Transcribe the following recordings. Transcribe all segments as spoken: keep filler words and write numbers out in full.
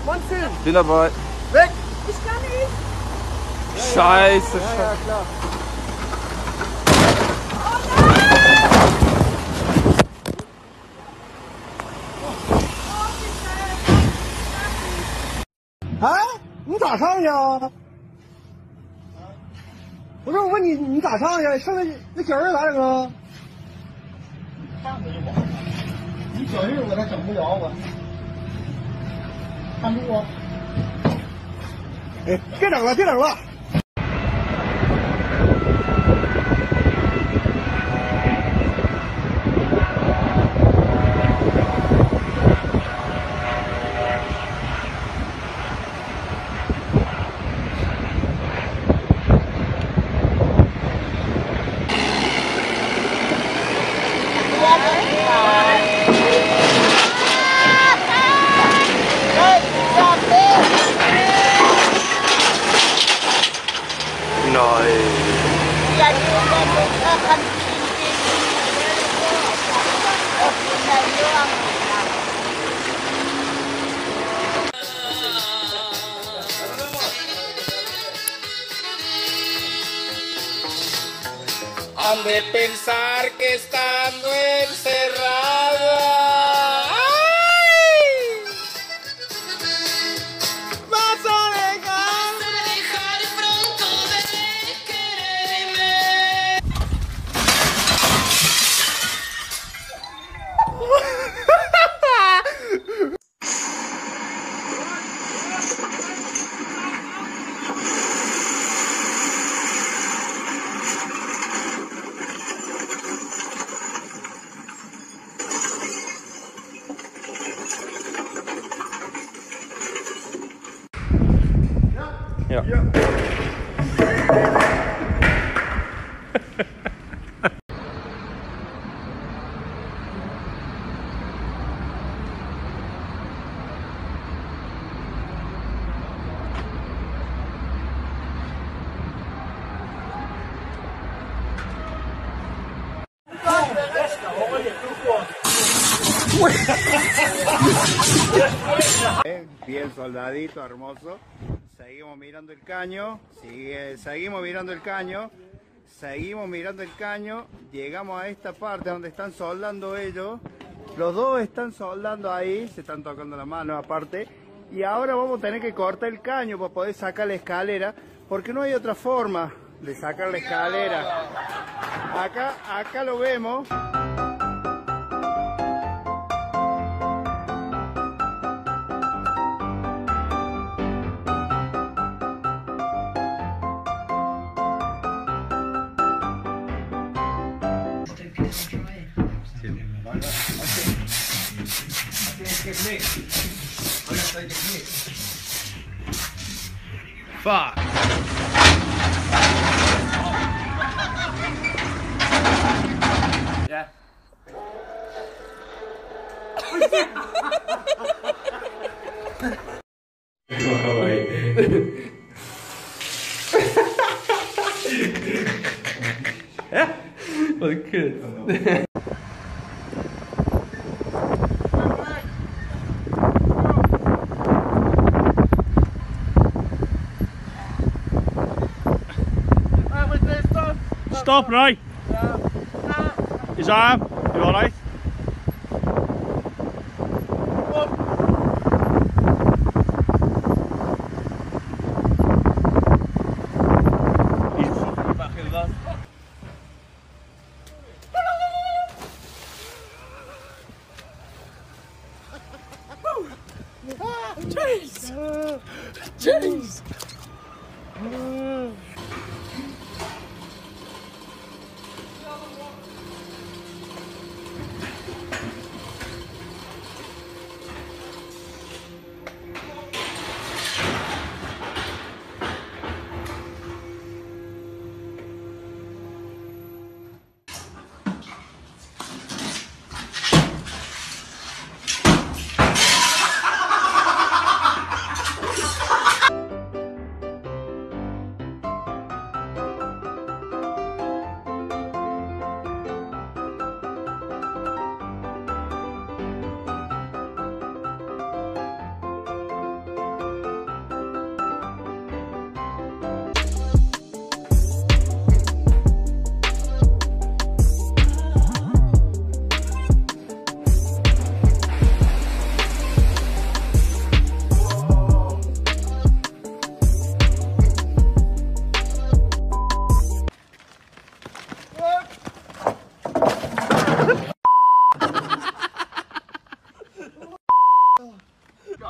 One, two. Bin dabei. Weg. Ich kann nicht. Scheiße, Ja, ja, Scheiße. klar.哎，你咋上去啊？不是，我问你，你咋上去？上来那脚印咋整啊？ 上去就完了。你脚印我还整不了我。看住啊！ 哎，别整了，别整了。 Han de pensar que estando encerrada, ¡ay! Vas a dejar, vas a dejar pronto de quererme. Ja. Ja. Bien, soldadito, hermoso. Seguimos mirando el caño, sigue, seguimos mirando el caño, seguimos mirando el caño, llegamos a esta parte donde están soldando ellos, los dos están soldando ahí, se están tocando la mano aparte, y ahora vamos a tener que cortar el caño para poder sacar la escalera, porque no hay otra forma de sacar la escalera. Acá, acá lo vemos. Fuck. Ja. Ja? Vad kul. Stop, right? His arm, you alright? Jeez! Jeez!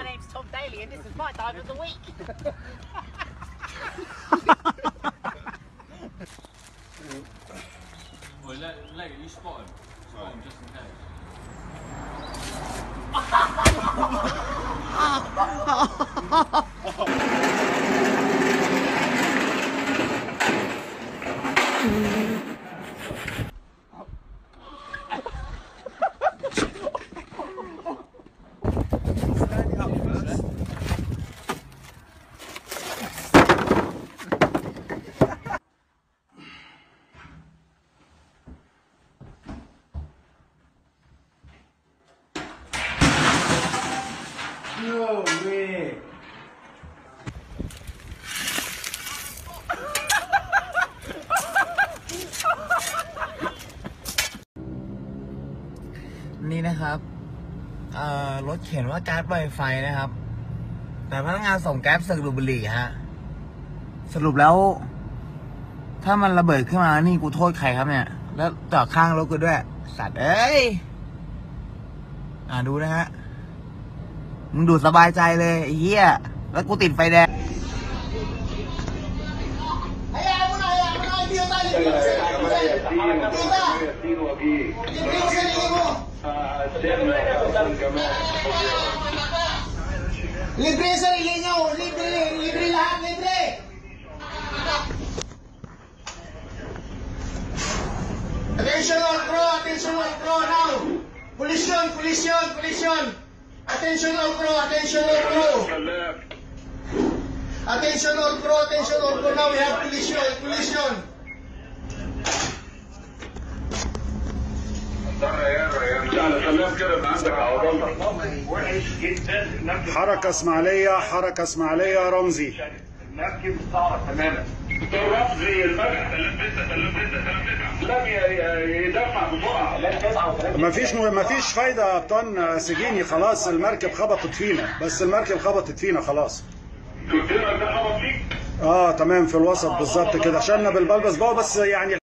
My name's Tom Daly, and this is my dive of the week. Well, let, let you spot him. Spot him just in case. No way. นี่นะครับเอ่อรถเขียนว่าก๊าซไวไฟนะครับแต่พนักงานส่งแก๊สสึกดูดบุหรี่ฮะสรุปแล้วถ้ามันระเบิดขึ้นมานี่กูโทษใครครับเนี่ยแล้วจอดข้างรถกูด้วยสัตว์เอ้ยอ่าดูนะฮะมึงดูสบายใจเลยไอ้เหี้ยแล้วกูติดไฟแดงLibre sarili nyo! Libre! Libre lahat! Libre! Attention all crew! Attention all crew now! Collision! Collision! Collision! Attention all crew! Attention all crew! Attention all crew! Attention all crew! Now we have collision! Collision! حركة اسماعيلية حركة اسماعيلية رمزي مركب صار تماما رمزي المركب لم يدفع بسرعه لن تسعه مفيش مفيش فايدة يا ابطال سجيني خلاص المركب خبطت فينا بس المركب خبطت فينا خلاص قلت لك ده خبط فيك اه تمام في الوسط بالظبط كده شلنا بالبلبس جوه بس يعني